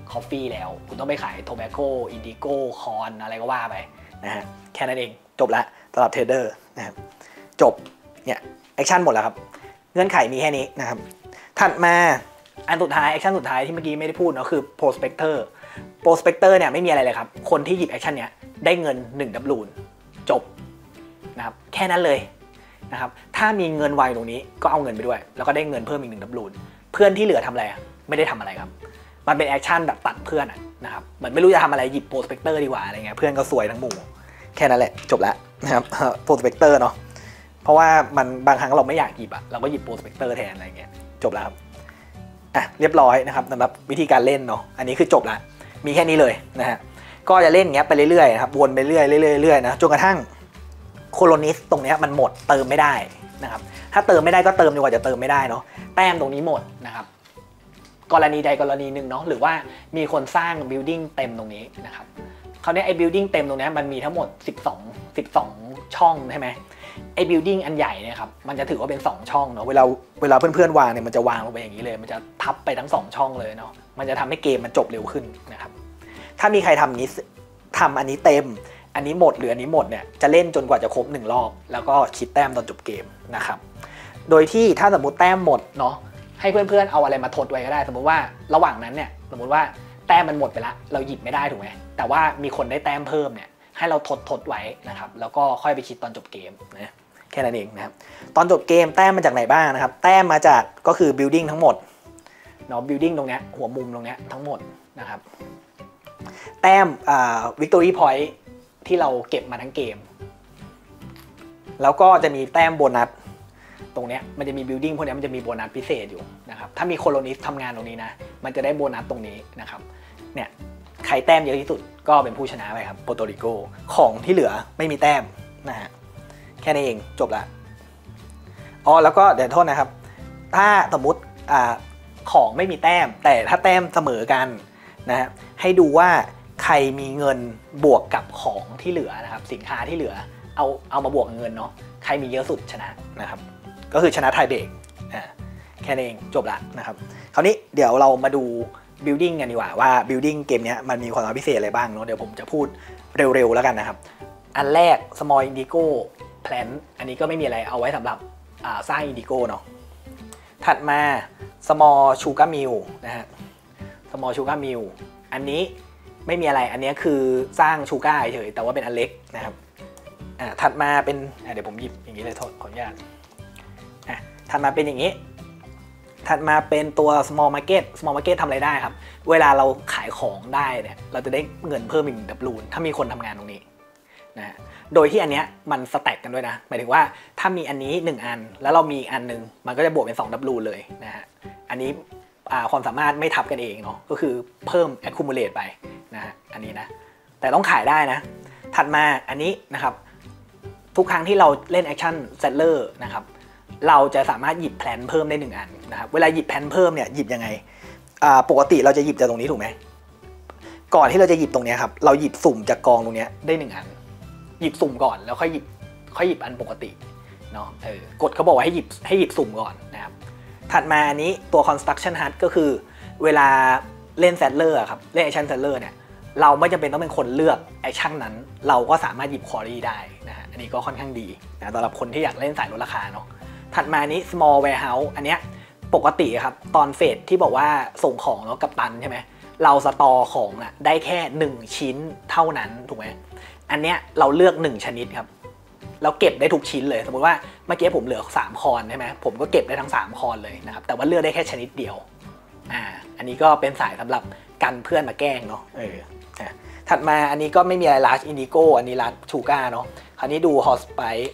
coffee แล้วคุณต้องไปขาย tobacco indigo corn อะไรก็ว่าไปนะฮะแค่นั้นเองจบละสำหรับเทรดเดอร์นะครับจบเนี่ยแอคชั่นหมดแล้วครับเงื่อนไขมีแค่นี้นะครับถัดมาอันสุดท้ายแอคชั่นสุดท้ายที่เมื่อกี้ไม่ได้พูดเนาะคือ prospector prospector เนี่ยไม่มีอะไรเลยครับคนที่หยิบแอคชั่นเนี้ยได้เงินหนึ่งดับลูนจบนะครับแค่นั้นเลยนะครับถ้ามีเงินวางตรงนี้ก็เอาเงินไปด้วยแล้วก็ได้เงินเพิ่มอีกหนึ่งดับลูนเพื่อนที่เหลือทำอะไรไม่ได้ทำอะไรครับมันเป็นแอคชั่นแบบตัดเพื่อนนะครับเหมือนไม่รู้จะทำอะไรหยิบโปรสเปกเตอร์ดีกว่าอะไรเงี้ยเพื่อนก็ซวยทั้งหมู่แค่นั้นแหละจบแล้วนะครับโปรสเปกเตอร์เนาะเพราะว่ามันบางครั้งเราไม่อยากหยิบอะเราก็หยิบโปรสเปกเตอร์แทนอะไรเงี้ยจบแล้วครับอ่ะเรียบร้อยนะครับสำหรับวิธีการเล่นเนาะอันนี้คือจบละมีแค่นี้เลยนะฮะก็จะเล่นเงี้ยไปเรื่อยๆนะครับวนไปเรื่อยๆเรื่อยๆนะจนกระทั่งโคโลนิสตรงนี้มันหมดเติมไม่ได้นะครับถ้าเติมไม่ได้ก็เติมจนกว่าจะเติมไม่ได้เนาะแต้มตรงนี้หมดนะครับกรณีใดกรณีหนึ่งเนาะหรือว่ามีคนสร้าง building เต็มตรงนี้นะครับคราวนี้ไอ้ building เต็มตรงนี้มันมีทั้งหมดสิบสอง สิบสองช่องใช่ไหมไอ้ building อันใหญ่เนี่ยครับมันจะถือว่าเป็นสองช่องเนาะเวลาเวลาเพื่อนๆวางเนี่ยมันจะวางลงไปอย่างนี้เลยมันจะทับไปทั้งสองช่องเลยเนาะมันจะทำให้เกมมันจบเร็วขึ้นนะครับถ้ามีใครทำนี้ทำอันนี้เต็มอันนี้หมดหรืออันนี้หมดเนี่ยจะเล่นจนกว่าจะครบหนึ่งรอบแล้วก็คิดแต้มตอนจบเกมนะครับโดยที่ถ้าสมมติแต้มหมดเนาะให้เพื่อนๆเอาอะไรมาทดไว้ก็ได้สมมติว่าระหว่างนั้นเนี่ยสมมติว่าแต้มมันหมดไปละเราหยิบไม่ได้ถูกไหมแต่ว่ามีคนได้แต้มเพิ่มเนี่ยให้เราทดทดไว้นะครับแล้วก็ค่อยไปคิดตอนจบเกมนะแค่นั้นเองนะครับตอนจบเกมแต้มมาจากไหนบ้างนะครับแต้มมาจากก็คือ building ทั้งหมดเนาะ building ตรงเนี้ยหัวมุมตรงเนี้ยทั้งหมดนะครับแต้มอ่า victory point ที่เราเก็บมาทั้งเกมแล้วก็จะมีแต้มโบนัสตรงเนี้ยมันจะมี building พวกนี้มันจะมีโบนัสพิเศษอยู่นะครับถ้ามีโคโลนิสต์ทำงานตรงนี้นะมันจะได้โบนัสตรงนี้นะครับเนี่ยใครแต้มเยอะที่สุดก็เป็นผู้ชนะไปครับโปรโตริโกของที่เหลือไม่มีแต้มนะฮะแค่นี้เองจบละอ๋อแล้วก็เดี๋ยวโทษนะครับถ้าสมมุติอ่าของไม่มีแต้มแต่ถ้าแต้มเสมอกันนะฮะให้ดูว่าใครมีเงินบวกกับของที่เหลือนะครับสินค้าที่เหลือเอาเอามาบวกเงินเนาะใครมีเยอะสุดชนะนะครับก็คือชนะไทยเบรกอ่าแค่นี้เองจบละนะครับคราวนี้เดี๋ยวเรามาดู building กันดีกว่าว่า building เกมนี้มันมีความพิเศษอะไรบ้างเนาะเดี๋ยวผมจะพูดเร็วๆแล้วกันนะครับอันแรก small indigo plant อันนี้ก็ไม่มีอะไรเอาไว้สำหรับสร้าง indigo เนาะถัดมา small sugar mill นะฮะ small sugar mill อันนี้ไม่มีอะไรอันนี้คือสร้างชูการ์เฉยแต่ว่าเป็นอันเล็กนะครับอ่าถัดมาเป็นเดี๋ยวผมหยิบอย่างนี้เลยขออนุญาตอ่ะถัดมาเป็นอย่างนี้ถัดมาเป็นตัว small market small market ทำอะไรได้ครับเวลาเราขายของได้เนี่ยเราจะได้เงินเพิ่มอีกหนึ่งดับลูนถ้ามีคนทำงานตรงนี้นะโดยที่อันเนี้ยมันสแต็กกันด้วยนะหมายถึงว่าถ้ามีอันนี้หนึ่งอันแล้วเรามีอันนึงมันก็จะบวกเป็นสองดับลูนเลยนะฮะอันนี้ความสามารถไม่ทับกันเองเนาะก็คือเพิ่ม accumulate ไปนะฮะอันนี้นะแต่ต้องขายได้นะถัดมาอันนี้นะครับทุกครั้งที่เราเล่น action settler นะครับเราจะสามารถหยิบแพลนเพิ่มได้หนึ่งอันนะครับเวลาหยิบแพลนเพิ่มเนี่ยหยิบยังไงปกติเราจะหยิบจากตรงนี้ถูกไหมก่อนที่เราจะหยิบตรงนี้ครับเราหยิบสุ่มจากกองตรงนี้ได้หนึ่งอันหยิบสุ่มก่อนแล้วค่อยหยิบค่อยหยิบอันปกติเนาะเออกฎเขาบอกว่าให้หยิบให้หยิบสุ่มก่อนนะครับถัดมาอันนี้ตัว construction hut ก็คือเวลาเล่น settler ครับเล่น action settler เนี่ยเราไม่จำเป็นต้องเป็นคนเลือกแอคชั่นนั้นเราก็สามารถหยิบควอรี่ได้นะฮะอันนี้ก็ค่อนข้างดีนะสำหรับคนที่อยากเล่นสายลดราคาเนาะถัดมานี้ small warehouse อันเนี้ยปกติครับตอนเฟสที่บอกว่าส่งของเนาะกับตันใช่ไหมเราสตอของอะได้แค่หนึ่งชิ้นเท่านั้นถูกไหมอันเนี้ยเราเลือกหนึ่งชนิดครับเราเก็บได้ทุกชิ้นเลยสมมติว่าเมื่อกี้ผมเหลือสามคอนใช่ไหมผมก็เก็บได้ทั้งสามคอนเลยนะครับแต่ว่าเลือกได้แค่ชนิดเดียวอ่าอันนี้ก็เป็นสายสำหรับกันเพื่อนมาแกล้งเนาะเออถัดมาอันนี้ก็ไม่มีอะไร large indigo อันนี้ large sugar เนาะคราวนี้ดู hot spice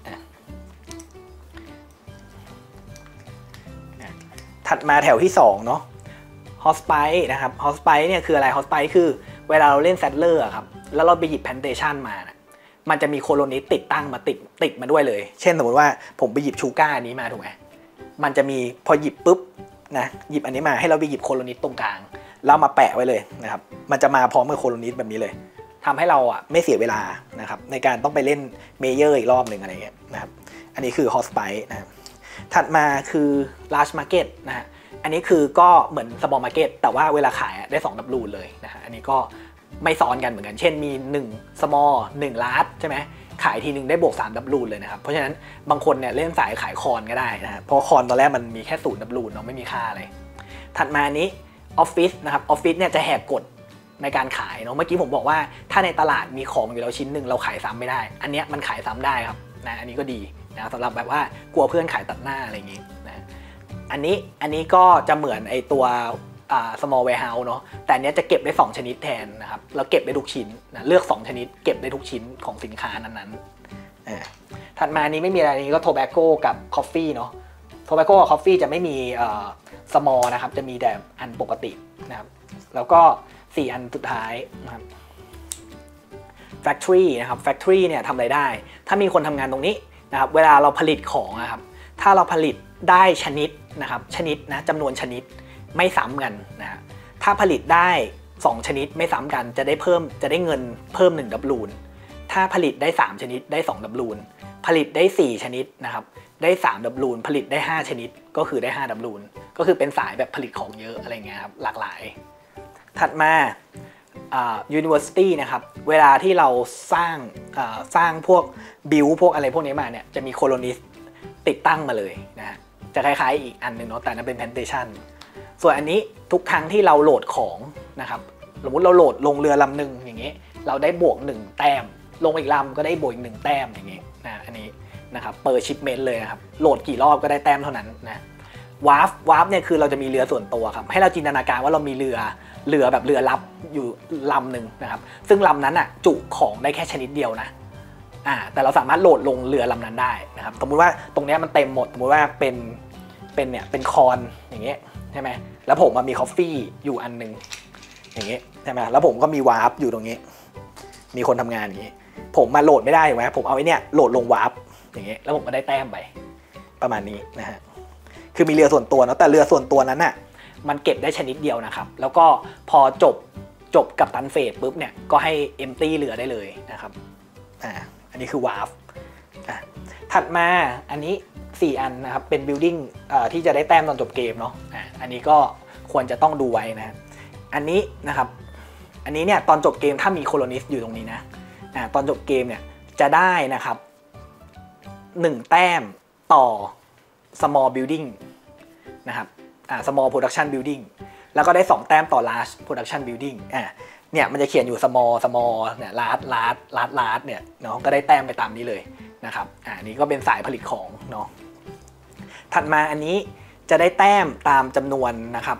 ถัดมาแถวที่สองเนาะ hot spice นะครับ hot spice เนี่ยคืออะไร hot spice คือเวลาเราเล่น settler ครับแล้วเราไปหยิบ plantation มานะมันจะมีโคโลนิสต์ติดตั้งมาติดติดมาด้วยเลยเช่นสมมติว่าผมไปหยิบชูการ์อันนี้มาถูกไหมมันจะมีพอหยิบปุ๊บนะหยิบอันนี้มาให้เราไปหยิบโคโลนิสต์ตรงกลางแล้วมาแปะไว้เลยนะครับมันจะมาพร้อมกับโคโลนิสต์แบบนี้เลยทำให้เราอ่ะไม่เสียเวลานะครับในการต้องไปเล่นเมเยอร์อีกรอบหนึ่งอะไรเงี้ยนะครับอันนี้คือ hot spice นะครับถัดมาคือ large market นะฮะอันนี้คือก็เหมือน small market แต่ว่าเวลาขายได้สองดับลูนเลยนะฮะอันนี้ก็ไม่ซ้อนกันเหมือนกันเช่นมีหนึ่ง small หนึ่ง large ใช่ไหมขายทีนึงได้บวกสามดับลูนเลยนะครับเพราะฉะนั้นบางคนเนี่ยเล่นสายขายคอนก็ได้นะฮะเพราะคอนตอนแรกมันมีแค่ศูนย์ดับลูนเนาะไม่มีค่าเลยถัดมานี้ออฟฟิศนะครับออฟฟิศเนี่ยจะแหกกฎในการขายเนาะเมื่อกี้ผมบอกว่าถ้าในตลาดมีของอยู่แล้วชิ้นหนึ่งเราขายซ้ำไม่ได้อันนี้มันขายซ้ำได้ครับนะอันนี้ก็ดีนะสำหรับแบบว่ากลัวเพื่อนขายตัดหน้าอะไรอย่างงี้นะอันนี้อันนี้ก็จะเหมือนไอตัวsmall warehouse เนาะแต่อันนี้จะเก็บได้สองชนิดแทนนะครับแล้วเก็บได้ทุกชิ้นนะเลือกสองชนิดเก็บได้ทุกชิ้นของสินค้านั้นๆถัดมานี้ไม่มีอะไรนี้ก็ tobacco กับ coffee เนาะ tobacco กับ coffee จะไม่มี small นะครับจะมีแต่อันปกตินะครับแล้วก็สี่อันสุดท้ายนะครับ factory นะครับ factory เนี่ยทำอะไรได้ถ้ามีคนทำงานตรงนี้นะครับเวลาเราผลิตของนะครับถ้าเราผลิตได้ชนิดนะครับชนิดนะจำนวนชนิดไม่ซ้ำกันนะฮะถ้าผลิตได้สองชนิดไม่ซ้ำกันจะได้เพิ่มจะได้เงินเพิ่มหนึ่งดับลูนถ้าผลิตได้สามชนิดได้สองดับลูนผลิตได้สี่ชนิดนะครับได้สามดับลูนผลิตได้ห้าชนิดก็คือได้ห้าดับลูนก็คือเป็นสายแบบผลิตของเยอะอะไรเงี้ยครับหลากหลายถัดมา university นะครับเวลาที่เราสร้างสร้างพวกบิลพวกอะไรพวกนี้มาเนี่ยจะมีโคโลนิสต์ติดตั้งมาเลยนะฮะจะคล้ายๆอีกอันหนึ่งเนาะแต่นั้นเป็น plantation ส่วนอันนี้ทุกครั้งที่เราโหลดของนะครับสมมติเราโหลดลงเรือลำหนึ่งอย่างเงี้ยเราได้บวกหนึ่งแต้มลงอีกลำก็ได้บวกอีกหนึ่งแต้มอย่างเงี้ยนะอันนี้นะครับเปิดชิปเมนต์เลยนะครับโหลดกี่รอบก็ได้แต้มเท่านั้นนะวาร์ฟวาร์ฟเนี่ยคือเราจะมีเรือส่วนตัวครับให้เราจินตนาการว่าเรามีเรือเรือแบบเรือลับอยู่ลำหนึ่งนะครับซึ่งลำนั้นอ่ะจุของได้แค่ชนิดเดียวนะอ่าแต่เราสามารถโหลดลงเรือลำนั้นได้นะครับสมมุติว่าตรงนี้มันเต็มหมดสมมติว่าเป็นเป็นเนี่ยเป็นคอนอย่างเงี้ยใช่ไหมแล้วผมมีคอฟฟี่อยู่อันหนึ่งอย่างเงี้ยใช่ไหมแล้วผมก็มีวาร์ปอยู่ตรงนี้มีคนทำงานอย่างงี้ผมมาโหลดไม่ได้ถูกไหมผมเอาไอ้เนี่ยโหลดลงวาร์ปอย่างเงี้ยแล้วผมก็ได้แต้มไปประมาณนี้นะฮะคือมีเรือส่วนตัวเนาะแต่เรือส่วนตัวนั้นน่ะมันเก็บได้ชนิดเดียวนะครับแล้วก็พอจบจบกับตันเฟสปุ๊บเนี่ยก็ให้เอมตี้เรือได้เลยนะครับอ่าอันนี้คือวาร์ปอ่ะถัดมาอันนี้สี่อันนะครับเป็น building ที่จะได้แต้มตอนจบเกมเนาะอ่ะอันนี้ก็ควรจะต้องดูไว้นะอันนี้นะครับอันนี้เนี่ยตอนจบเกมถ้ามีโคโลนิสต์อยู่ตรงนี้นะอ่ะตอนจบเกมเนี่ยจะได้นะครับหนึ่งแต้มต่อ small building นะครับอ่า small production building แล้วก็ได้สองแต้มต่อ large production building อ่ะเนี่ยมันจะเขียนอยู่ small small เนี่ย large large large large เนี่ยเนาะก็ได้แต้มไปตามนี้เลยนะครับอ่านี้ก็เป็นสายผลิตของเนาะถัดมาอันนี้จะได้แต้มตามจำนวนนะครับ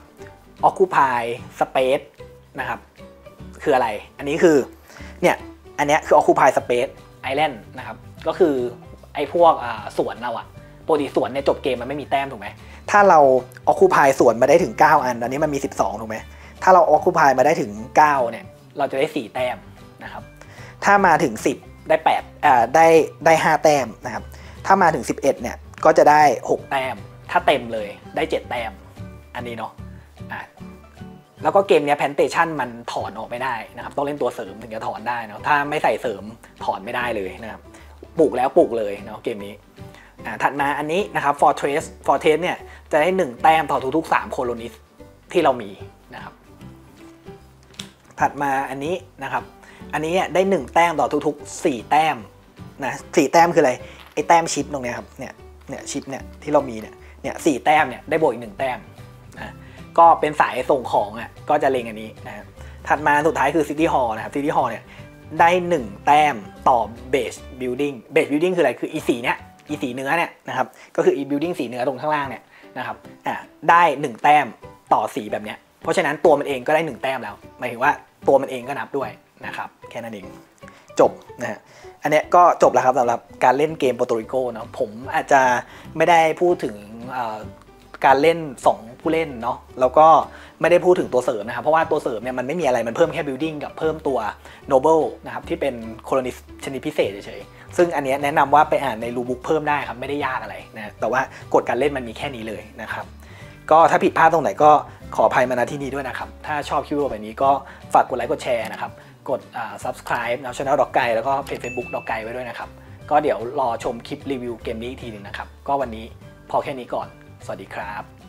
occupy space นะครับคืออะไรอันนี้คือเนี่ยอันนี้คือ occupy space island นะครับก็คือไอ้พวกสวนเราอะปกติสวนเนี่ยจบเกมมันไม่มีแต้มถูกไหมถ้าเรา occupy สวนมาได้ถึงเก้าอันอันนี้มันมีสิบสองถูกไหมถ้าเรา occupy มาได้ถึงเก้าเนี่ยเราจะได้สี่แต้มนะครับถ้ามาถึงสิบได้แปดอ่าได้ได้ห้าแต้มนะครับถ้ามาถึงสิบเอ็ดเนี่ยก็จะได้หกแต้มถ้าเต็มเลยได้เจ็ดแต้มอันนี้เนาะอ่ะแล้วก็เกมนี้แพนเทชันมันถอนออกไม่ได้นะครับต้องเล่นตัวเสริมถึงจะถอนได้เนาะถ้าไม่ใส่เสริมถอนไม่ได้เลยนะครับปลูกแล้วปลูกเลยเนาะเกมนี้อ่าถัดมาอันนี้นะครับ Fortress Fortress เนี่ยจะได้หนึ่งแต้มต่อทุกๆสามโคโลนิสที่เรามีนะครับถัดมาอันนี้นะครับอันนี้ได้หนึ่งแต้มต่อทุกๆสี่แต้มนะสี่แต้มคืออะไรไอ้แต้มชิปตรงนี้ครับเนี่ยเนี่ยชิปเนี่ยที่เรามีเนี่ยเนี่ยสี่แต้มเนี่ยได้บวกอีกหนึ่งแต้มนะก็เป็นสายส่งของอ่ะก็จะเล็งอันนี้นะถัดมาสุดท้ายคือ City Hall นะครับ City Hall เนี่ยได้หนึ่งแต้มต่อ Base Building Base Building คืออะไรคืออีสีเนี่ยอีสีเนื้อเนี่ยนะครับก็คืออี Building สีเนื้อตรงข้างล่างเนี่ยนะครับอ่ะได้หนึ่งแต้มต่อสีแบบเนี้ยเพราะฉะนั้นตัวมันเองก็ได้หนึ่งแต้มแล้วหมายถึงว่าตัวมันเองก็นับด้วยนะครับแค่นั้นเองจบนะฮะอันนี้ก็จบแล้วครับสำหรับการเล่นเกมโปรโตริโกเนาะผมอาจจะไม่ได้พูดถึงการเล่นสองผู้เล่นเนาะแล้วก็ไม่ได้พูดถึงตัวเสริมนะครับเพราะว่าตัวเสริมเนี่ยมันไม่มีอะไรมันเพิ่มแค่ building กับเพิ่มตัว noble นะครับที่เป็นโคโลนิสชนิดพิเศษเฉยๆซึ่งอันนี้แนะนำว่าไปอ่านในรูบุ๊กเพิ่มได้ครับไม่ได้ยากอะไรนะแต่ว่ากฎการเล่นมันมีแค่นี้เลยนะครับก็ถ้าผิดพลาดตรงไหนก็ขออภัยมาณที่นี้ด้วยนะครับถ้าชอบคลิปวิดีโอแบบนี้ก็ฝากกดไลค์กดแชร์นะครับกด subscribe นะ channel ดอกไก่แล้วก็เพจ Facebook ดอกไก่ไว้ด้วยนะครับก็เดี๋ยวรอชมคลิปรีวิวเกมนี้อีกทีหนึ่งนะครับก็วันนี้พอแค่นี้ก่อนสวัสดีครับ